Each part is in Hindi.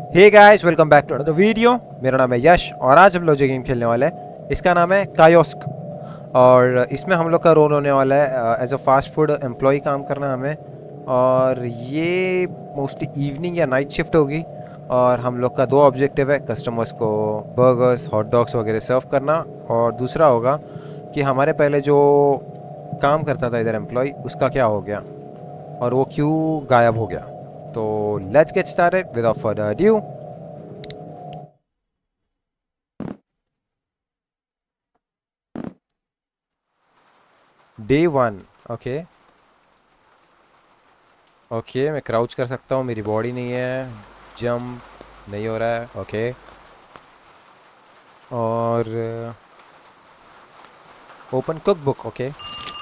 Hey guys, welcome back to another video. मेरा नाम है यश और आज हम लोग जो गेम खेलने वाले हैं इसका नाम है कायोस्क। और इसमें हम लोग का रोल होने वाला है as a fast food employee काम करना है हमें। और ये मोस्टली इवनिंग या नाइट शिफ्ट होगी। और हम लोग का दो ऑब्जेक्टिव है, कस्टमर्स को बर्गर्स हॉट डॉग्स वगैरह सर्व करना, और दूसरा होगा कि हमारे पहले जो काम करता था इधर एम्प्लॉय, उसका क्या हो गया और वो क्यों गायब हो गया। तो let's get started without further ado. Day 1। Okay okay, मैं क्राउच कर सकता हूँ, मेरी बॉडी नहीं है, जंप नहीं हो रहा है। ओके, और open cookbook. Okay,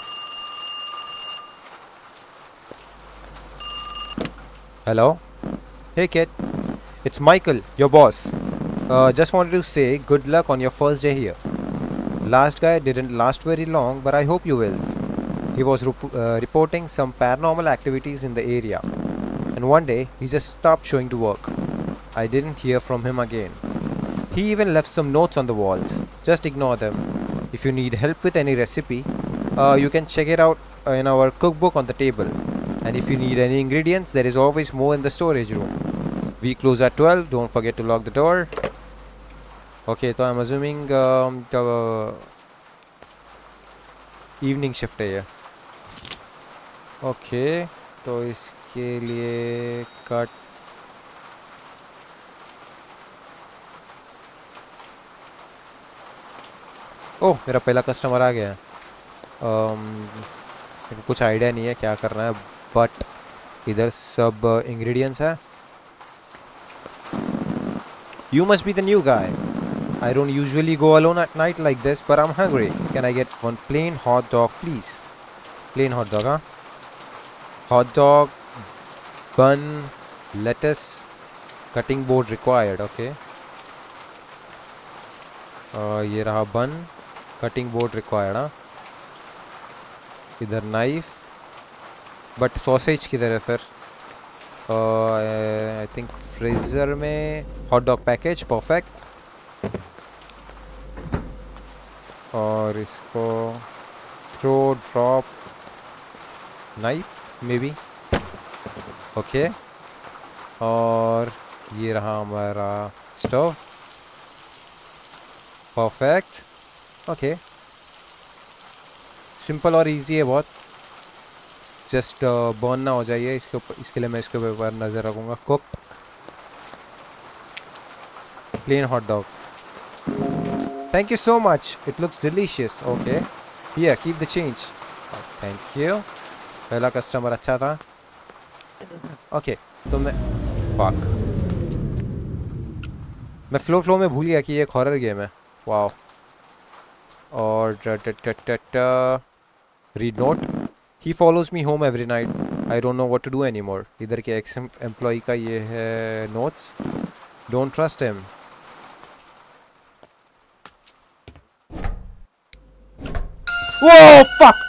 hello, hey kid, it's Michael, your boss. Just wanted to say good luck on your first day here. Last guy didn't last very long, but I hope you will. He was reporting some paranormal activities in the area, and one day he just stopped showing to work. I didn't hear from him again. He even left some notes on the walls. Just ignore them. If you need help with any recipe, you can check it out in our cookbook on the table. And if you need any ingredients, there is always more in the storage room. We close at 12. Don't forget to lock the door. Okay, so I'm assuming the evening shift है ये. Okay, तो इसके लिए कट ओह, मेरा पहला कस्टमर आ गया है। मेरे को कुछ आइडिया नहीं है क्या करना है, बट इधर सब इंग्रेडिएंट्स है। You must be the new guy. I don't usually go alone at night like this, but I'm hungry. Can I get one plain hot dog, please? Plain hot dog, huh? Hot dog, bun, lettuce, cutting board required. Okay. ये रहा bun, cutting board required, हाँ? इधर knife, but sausage किधर है फिर? I think फ्रीजर में hot dog package, perfect. और इसको throw drop knife maybe. Okay, और ये रहा हमारा स्टोव, परफेक्ट। ओके, सिंपल और इजी है बहुत, जस्ट बर्न ना हो जाइए इसके ऊपर, इसके लिए मैं इसके ऊपर नज़र रखूँगा। Cook plain hot dog, thank you so much, it looks delicious. Okay, here, keep the change. Thank you. पहला कस्टमर अच्छा था। ओके, तो मैं मैं फ्लो में भूल गया कि ये एक हॉरर गेम है। वाओ। और read note, he follows me home every night, I don't know what to do anymore. इधर के एक्स एम्प्लॉय का ये है notes, don't trust him. Whoa, fuck!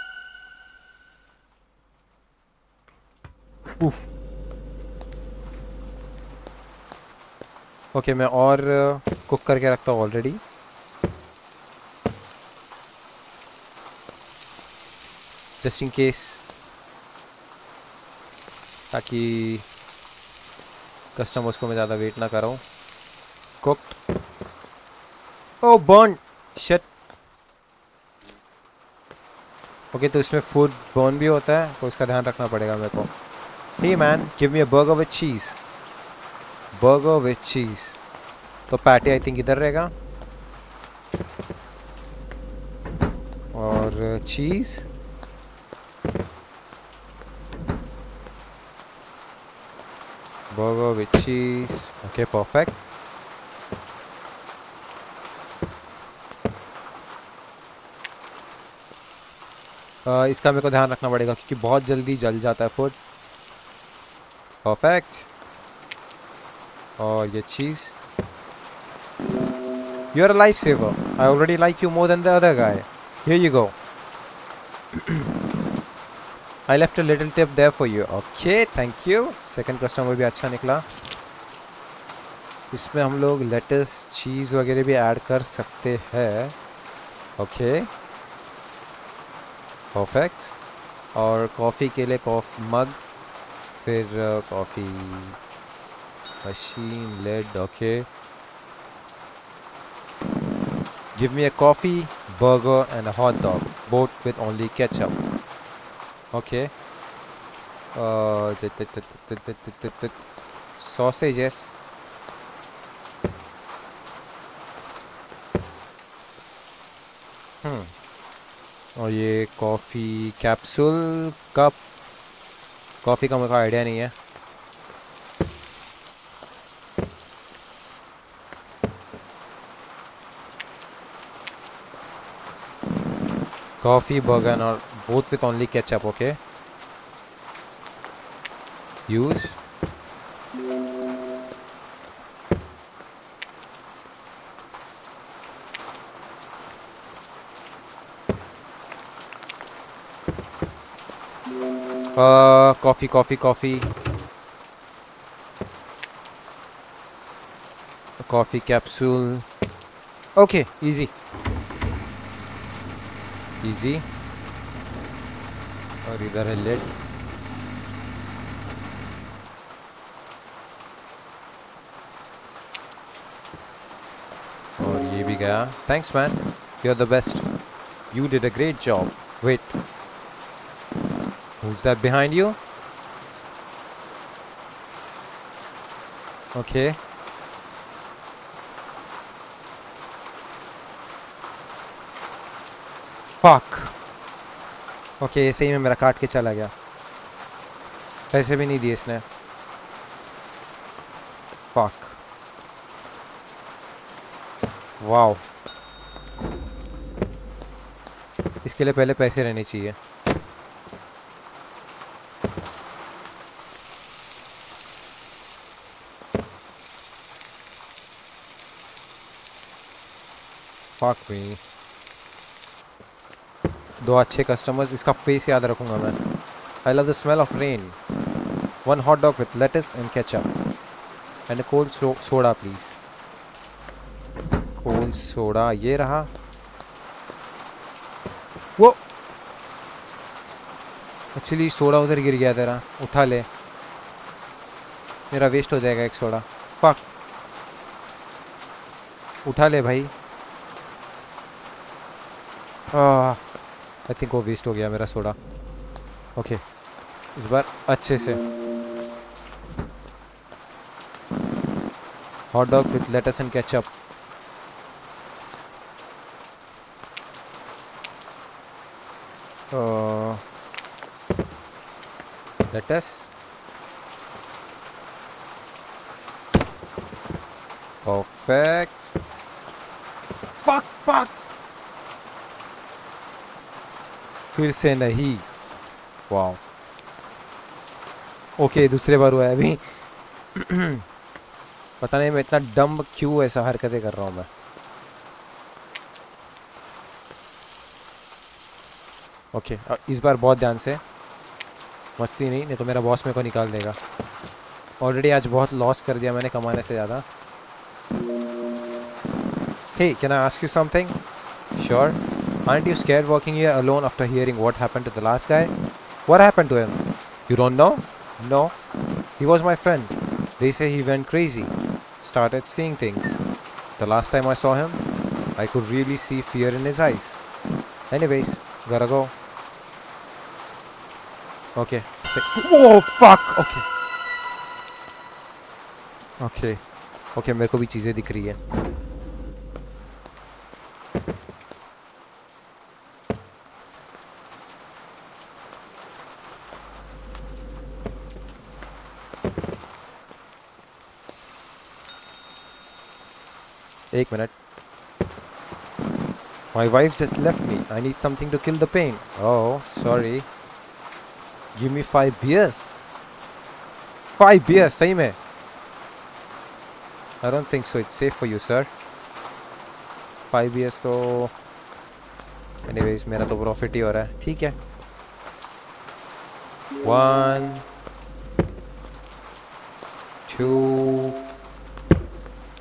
Okay, मैं और कुक करके रखता हूँ ऑलरेडी, जस्ट इन केस, ताकि कस्टमर्स को मैं ज़्यादा वेट ना कराऊँ। Cooked, oh burn, shit. Okay, तो इसमें फूड बर्न भी होता है, तो इसका ध्यान रखना पड़ेगा मेरे को। Hey man, give me a burger with cheese, burger with cheese. तो पैटी आई थिंक इधर रहेगा, और cheese, burger with cheese. Okay, perfect. इसका मेरे को ध्यान रखना पड़ेगा क्योंकि बहुत जल्दी जल जाता है फूड। परफेक्ट। और ये cheese, you are a life saver, I already like you more than the other guy, here you go. I left a little tip there for you. Okay, thank you. Second customer भी अच्छा निकला। इसमें हम लोग लेटस चीज़ वगैरह भी ऐड कर सकते हैं. Okay perfect. और कॉफ़ी के लिए कॉफ़ी मग, फिर कॉफ़ी मशीन लेड. Okay give me a coffee, burger and a hot dog, both with only ketchup. Okay. Sausages. और ये कॉफ़ी कैप्सूल कप. कॉफ़ी का मुझे आइडिया नहीं है. कॉफ़ी बर्गर और both with only ketchup. Okay. Use. Coffee, coffee, coffee. Coffee capsule. Okay, easy. Easy. और इधर है लेड. और ये भी गया. Thanks man, you're the best. You did a great job. Wait, who's that behind you? Okay. Fuck. Okay, ये सही में मेरा काट के चला गया. पैसे भी नहीं दिए इसने. Fuck. Wow. इसके लिए पहले पैसे रहने चाहिए. Fuck me. दो अच्छे कस्टमर्स. इसका फेस याद रखूंगा मैं. I love the smell of rain. One hot dog with lettuce and ketchup. And a cold soda please. Cold soda ये रहा. वो एक्चुअली सोडा उधर गिर गया तेरा. उठा ले. मेरा वेस्ट हो जाएगा एक सोडा. फक. उठा ले भाई. आई थिंक वो वेस्ट हो गया मेरा सोडा. ओके इस बार अच्छे से. Hot dog with lettuce and ketchup. Lettuce. Perfect. Fuck fuck. फिर से नहीं. वाओ. ओके दूसरे बार हुआ है अभी. पता नहीं मैं इतना डम्ब क्यों ऐसा हरकतें कर रहा हूँ मैं. ओके इस बार बहुत ध्यान से. मस्ती नहीं तो मेरा बॉस मेरे को निकाल देगा. ऑलरेडी आज बहुत लॉस कर दिया मैंने कमाने से ज़्यादा. Hey, can I ask you something? Sure. Aren't you scared working here alone after hearing what happened to the last guy? What happened to him? You don't know? No. He was my friend. They say he went crazy. Started seeing things. The last time I saw him, I could really see fear in his eyes. Anyways, gotta go. Okay. Oh, fuck! Okay. Okay. Okay, मेरे को भी चीज़ें दिख रही है. एक minute. My wife just left me. I need something to kill the pain. Oh, sorry. Give me 5 beers. 5 beers, सही में. I don't think so. It's safe for you, sir. 5 beers तो anyways मेरा तो प्रॉफिट ही हो रहा है. ठीक है. 1 2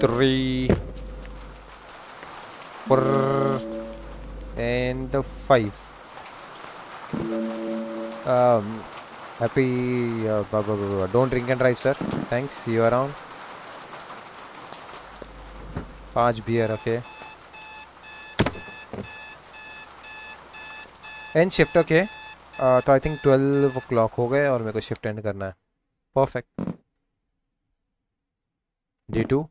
3, 4, and 5. Happy. Don't drink and drive, sir. Thanks. See you around. 5 beer, okay. End shift, okay. तो आई थिंक 12 o'clock हो गए और मेरे को शिफ्ट एंड करना है. परफेक्ट. D2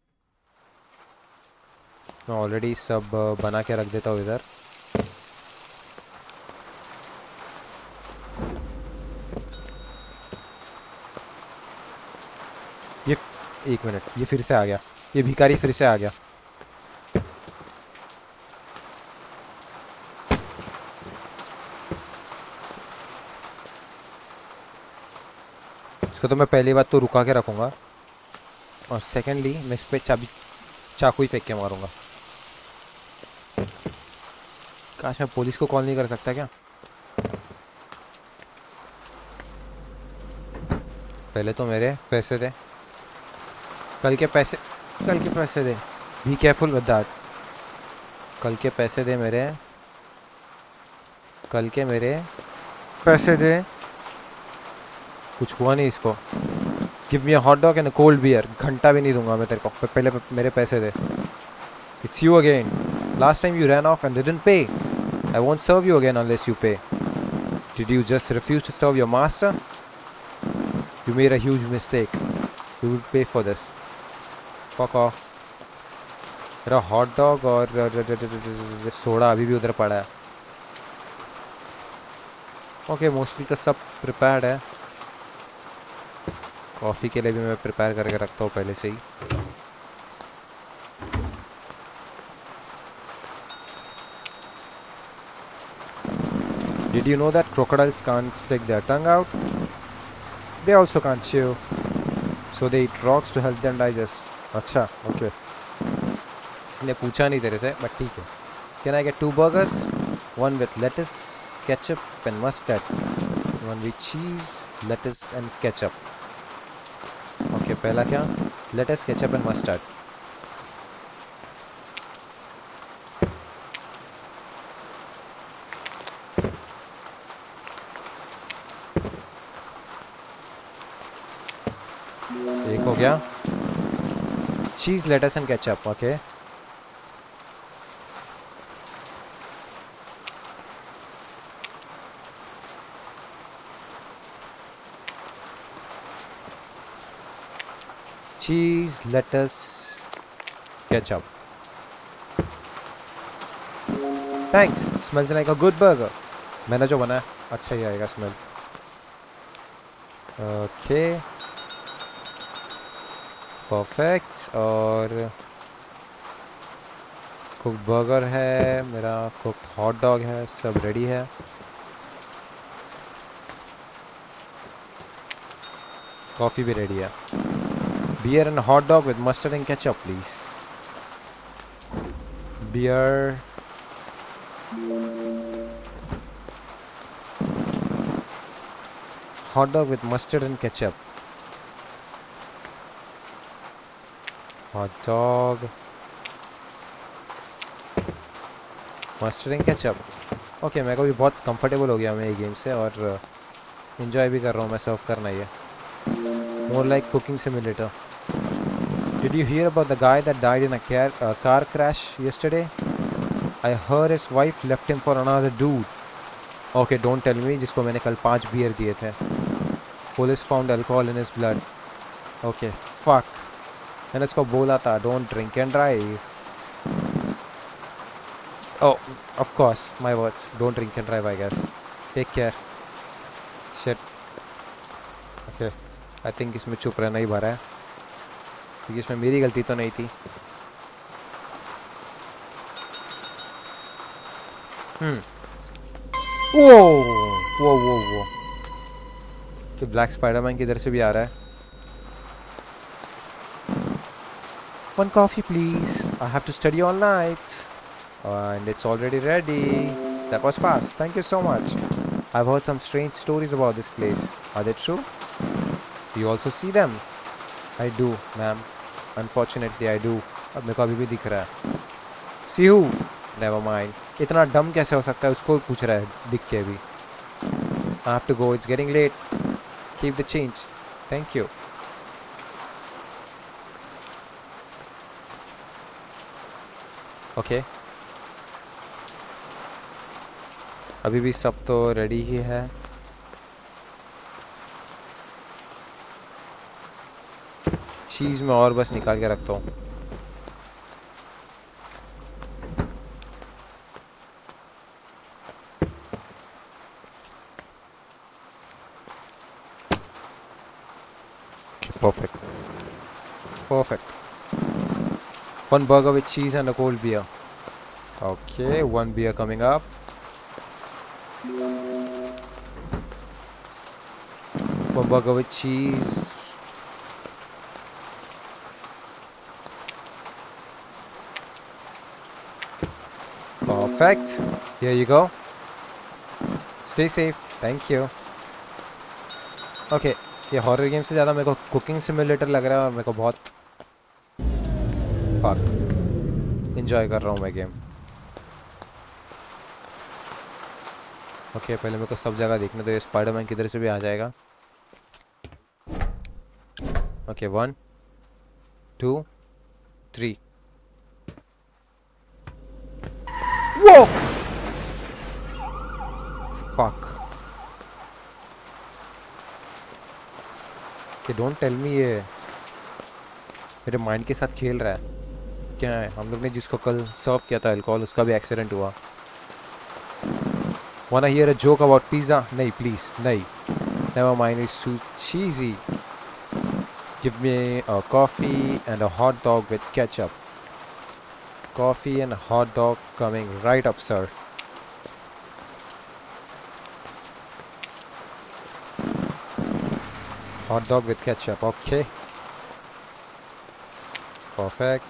मैं ऑलरेडी सब बना के रख देता हूँ इधर. ये 1 मिनट, ये फिर से आ गया. ये भिखारी फिर से आ गया. इसको तो मैं पहली बात तो रुका के रखूँगा और सेकेंडली मैं इस पर चाकू ही फेंक के मारूंगा. काश मैं पुलिस को कॉल नहीं कर सकता क्या. पहले तो मेरे पैसे दे. कल के पैसे दे. Be careful with that. कल के पैसे दे मेरे. कल के मेरे पैसे दे. कुछ हुआ नहीं इसको. Give me a hot dog and a cold beer. घंटा भी नहीं दूंगा मैं तेरे को. पहले मेरे पैसे दे. It's you again. Last time you ran off and didn't pay. I won't serve you again unless you pay. Did you just refuse to serve your master? You made a huge mistake. You will pay for this. Fuck off. मेरा हॉट डॉग और सोडा अभी भी उधर पड़ा है. ओके मोस्टली तो सब प्रिपेयर्ड है. कॉफ़ी के लिए भी मैं प्रिपेयर करके रखता हूँ पहले से ही. Did you know that crocodiles can't stick their tongue out? They also can't chew. So they eat rocks to help them digest. अच्छा, okay. इसने पूछा नहीं तेरे से, but ठीक है. Can I get 2 burgers? One with lettuce, ketchup and mustard. One with cheese, lettuce and ketchup. Okay, पहला क्या? Lettuce, ketchup and mustard. एक हो गया. Cheese, lettuce and ketchup. Okay. Cheese, lettuce, ketchup. Thanks. Smells like a good burger. मैंने जो बनाया अच्छा ही आएगा स्मेल. Okay. परफेक्ट. और कुक बर्गर है मेरा. कुक हॉट डॉग है. सब रेडी है. कॉफ़ी भी रेडी है. Beer and hot dog with mustard and ketchup please. Beer. Hot dog with mustard and ketchup. Hot dog, mustard and ketchup. ओके मेरे को भी बहुत कंफर्टेबल हो गया मैं ये गेम से और इन्जॉय भी कर रहा हूँ मैं सर्व करना ये. More like cooking simulator. Did you hear about the guy that died in a car crash yesterday? I heard his wife left him for another dude. Okay, don't tell me जिसको मैंने कल 5 बियर दिए थे. Police found alcohol in his blood. Okay, fuck. मैंने इसको बोला था don't drink and drive. Oh of course my words. Don't drink and drive I guess. Take care. Shit. Okay I think इसमें चुप रहना ही भरा है क्योंकि इसमें मेरी गलती तो नहीं थी. वो वो वो वो तो ब्लैक स्पाइडरमैन किधर से भी आ रहा है. One coffee please. I have to study all night. And it's already ready. That was fast. Thank you so much. I've heard some strange stories about this place. Are they true? Do you also see them? I do, ma'am. Unfortunately I do. अब मेरे को अभी भी दिख रहा है. See you. Never mind. इतना डम कैसे हो सकता है, उसको पूछ रहा है दिख के भी. I have to go. It's getting late. Keep the change. Thank you. Okay. अभी भी सब तो रेडी ही है. चीज़ में और बस निकाल के रखता हूँ. Perfect. Perfect. One burger with cheese and a cold beer. Okay, one beer coming up. One burger with cheese. Perfect. Here you go. Stay safe. Thank you. Okay. ये हॉरर गेम से ज़्यादा मेरे को कुकिंग सिमुलेटर लग रहा है और मेरे को बहुत एंजॉय कर रहा हूँ मैं गेम. ओके पहले मेरे को सब जगह देखने तो ये स्पाइडरमैन किधर से भी आ जाएगा. ओके 1 2 3. वो फक. कि डोंट टेल मी ये मेरे माइंड के साथ खेल रहा है. क्या है, हम लोग ने जिसको कल सर्व किया था अल्कोहल, उसका भी एक्सीडेंट हुआ. Wanna hear a joke about pizza? नहीं प्लीज़ नहीं. Never mind, it's too cheesy. Give me a coffee and a hot dog with ketchup. Coffee and hot dog coming right up sir. Hot dog with ketchup, okay. Perfect.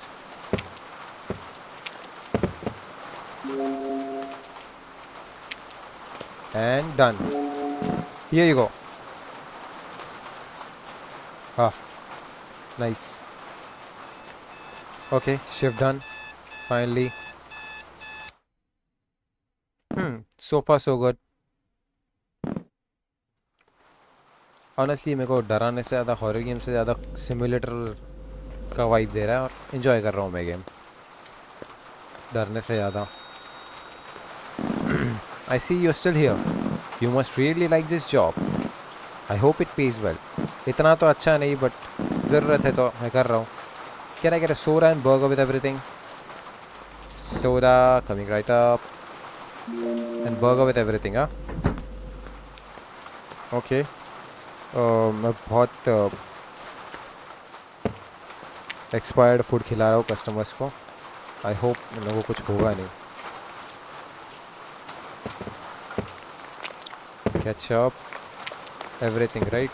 And done. Here you go. Ah, nice. Okay, shift done. Finally. So far so good. Honestly मेरे को डराने से ज़्यादा, हॉरर गेम से ज़्यादा सिमुलेटर का वाइब दे रहा है और इन्जॉय कर रहा हूँ मैं गेम डरने से ज़्यादा. I see you still here. You must really like this job. I hope it pays well. इतना तो अच्छा नहीं बट ज़रूरत है तो मैं कर रहा हूँ. Can I get a soda and burger with everything? Soda coming right up and burger with everything. हाँ ओके. मैं बहुत एक्सपायर्ड फूड खिला रहा हूँ कस्टमर्स को. आई होप इन लोगों को कुछ होगा नहीं. Ketchup everything right.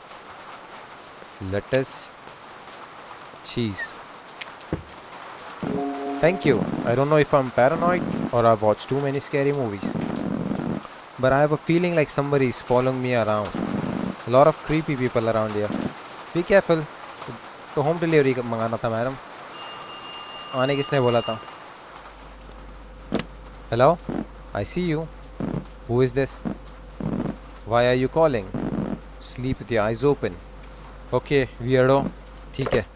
Lettuce cheese. Thank you. I don't know if I'm paranoid or I've watched too many scary movies, but I have a feeling like somebody is following me around. A lot of creepy people around here. Be careful. तो होम डिलीवरी मंगाना था मैडम. आने किसने बोला था? Hello? I see you. Who is this? Why are you calling? Sleep with your eyes open. Okay, weirdo. ठीक है.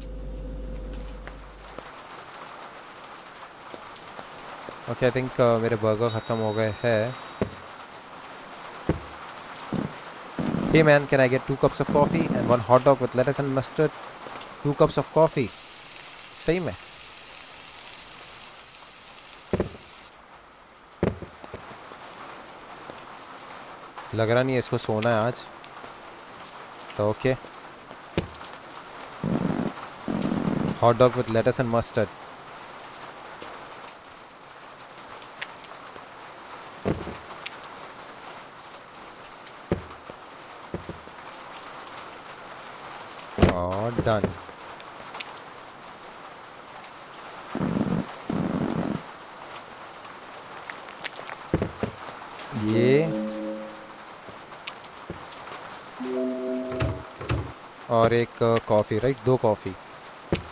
Okay, I think मेरे बर्गर ख़त्म हो गए हैं. Hey man, can I get 2 cups of coffee and 1 hot dog with lettuce and mustard? 2 cups of coffee. सही में. लग रहा नहीं है इसको सोना है आज. तो okay. Hot dog with lettuce and mustard. Oh, done. ये और एक कॉफ़ी राइट. 2 कॉफ़ी.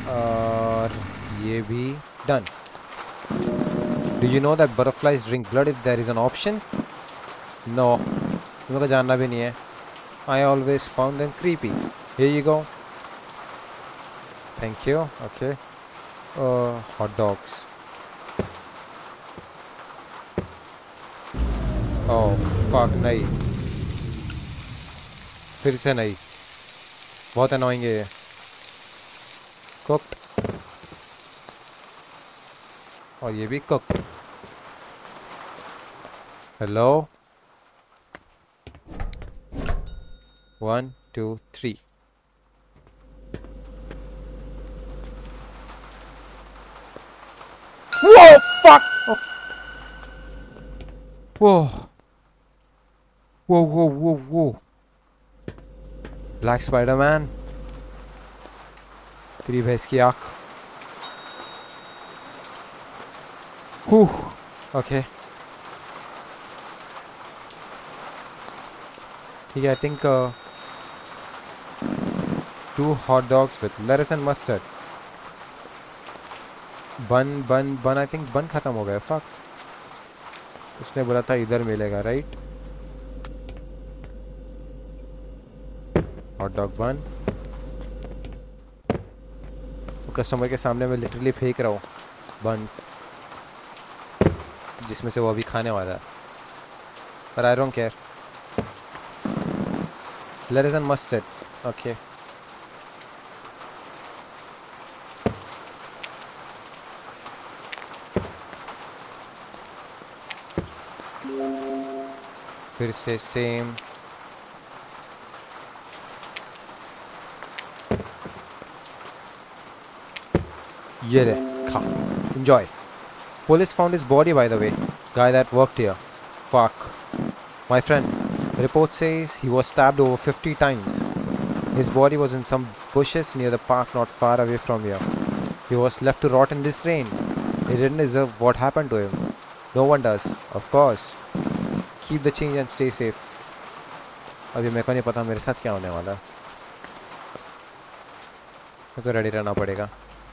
और ये भी done. Do you know that butterflies drink blood if there is an option? No. मेरे को जानना भी नहीं है. I always found them creepy. Here you go. Thank you. Okay. Hot dogs. Oh fuck, नहीं. फिर से नहीं. बहुत annoying है ये. Cooked. और ये भी cooked. Hello. 1, 2, 3. Whoa! Fuck! Oh. Whoa! Whoa! Whoa! Whoa! Whoa! Black Spider-Man. तेरी भैंस की आँख. Okay. Yeah, I think 2 hot dogs with lettuce and mustard. Bun. I think bun खत्म हो गया. Fuck. उसने बोला था इधर मिलेगा, right? Hot dog bun. Customer के सामने मैं लिटरली फेंक रहा हूँ buns, जिसमें से वो अभी खाने वाला है. But I don't care. Lettuce and mustard. Okay. फिर से सेम. ये ले, खा. Enjoy. Police found his body, by the way. Guy that worked here. Fuck. My friend. The report says he was stabbed over 50 times. His body was in some bushes near the park not far away from here. He was left to rot in this rain. He didn't deserve what happened to him. No one does, of course. Keep the change and stay safe. अभी मेरे को नहीं पता मेरे साथ क्या होने वाला है. मेरे को रेडी रहना पड़ेगा.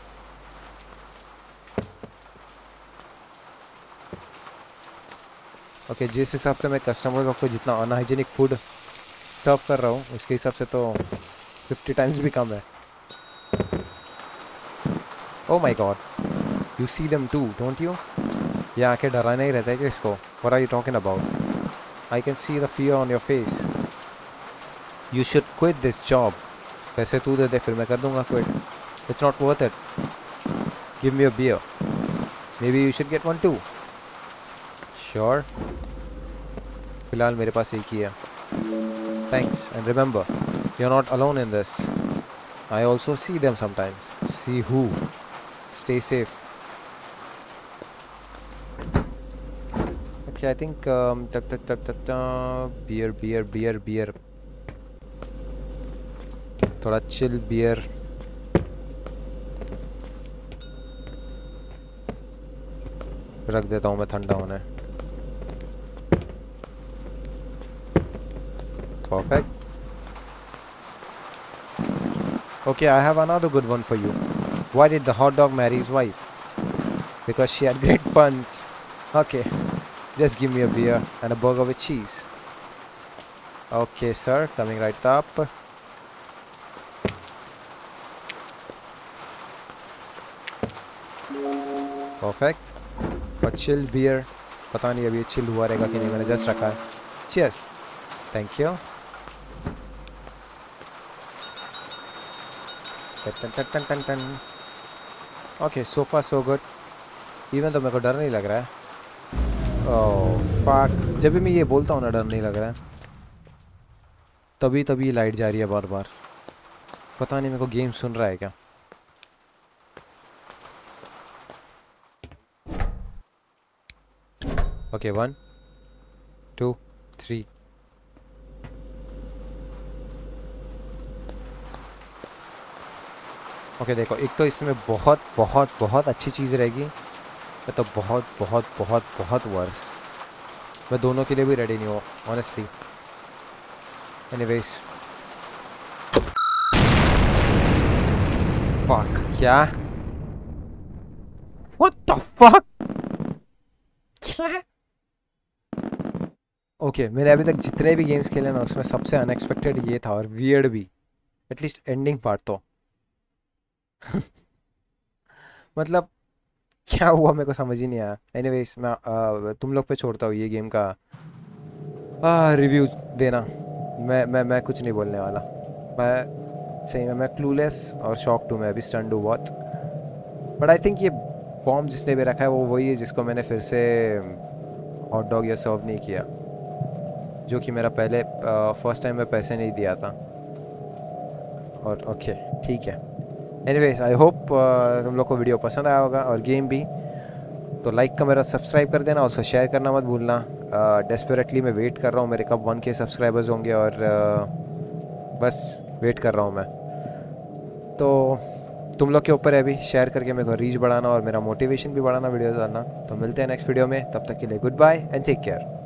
ओके, जिस हिसाब से मैं कस्टमर को जितना अनहाइजीनिक फूड सर्व कर रहा हूँ उसके हिसाब से तो 50 टाइम्स भी कम है. Oh my god, you see them too don't you? ये आके डराना ही रहता है कि इसको. What are you talking about? I can see the fear on your face. You should quit this job. पैसे तू दे दे फिर मैं कर दूंगा quit. It's not worth it. Give me a beer. Maybe you should get one too. Sure. फिलहाल मेरे पास एक ही है. Thanks and remember you are not alone in this. I also see them sometimes. See who. Stay safe. Okay, I think beer. थोड़ा chill beer. रख देता हूँ मैं ठंडा होने. Perfect. Okay, I have another good one for you. Why did the hot dog marry his wife? Because she had great puns. Okay. Just give me a beer and a burger with cheese. Okay, sir. Coming right up. Perfect. A chilled beer. पता नहीं अभी chill हुआ रहेगा कि नहीं. मैंने just रखा है. Cheers. Thank you. Tan. Okay, so far so good. Even though मेरे को डर नहीं लग रहा है. Oh fuck. जब भी मैं ये बोलता हूँ ना डर नहीं लग रहा है, तभी लाइट जा रही है बार बार. पता नहीं मेरे को गेम सुन रहा है क्या. ओके 1 2 3. ओके देखो, एक तो इसमें बहुत अच्छी चीज़ रहेगी, तो बहुत वर्स. मैं दोनों के लिए भी रेडी नहीं हूँ ऑनेस्टली. एनीवेज. फक, क्या? What the fuck? क्या? ओके मैंने अभी तक जितने भी गेम्स खेले ना उसमें सबसे अनएक्सपेक्टेड ये था और वियर्ड भी, एटलीस्ट एंडिंग पार्ट तो। मतलब क्या हुआ मेरे को समझ ही नहीं आया। एनीवेज मैं तुम लोग पे छोड़ता हूँ ये गेम का रिव्यू देना। मैं कुछ नहीं बोलने वाला। मैं सही में मैं क्लूलेस और शॉक टू मैं अभी स्टंड हूँ बहुत। बट आई थिंक ये बॉम्ब जिसने भी रखा है वो वही है जिसको मैंने फिर से हॉट डॉग या सर्व नहीं किया, जो कि मेरा पहले फर्स्ट टाइम में पैसे नहीं दिया था। और ओके ठीक है। एनीवेज आई होप तुम लोग को वीडियो पसंद आया होगा और गेम भी। तो लाइक का मेरा सब्सक्राइब कर देना, उसको शेयर करना मत भूलना। डेस्परेटली मैं वेट कर रहा हूँ मेरे कब 1K सब्सक्राइबर्स होंगे और बस वेट कर रहा हूँ मैं। तो तुम लोग के ऊपर है अभी शेयर करके मेरे को रीच बढ़ाना और मेरा मोटिवेशन भी बढ़ाना वीडियोज़ डालना। तो मिलते हैं नेक्स्ट वीडियो में, तब तक के लिए goodbye and take care.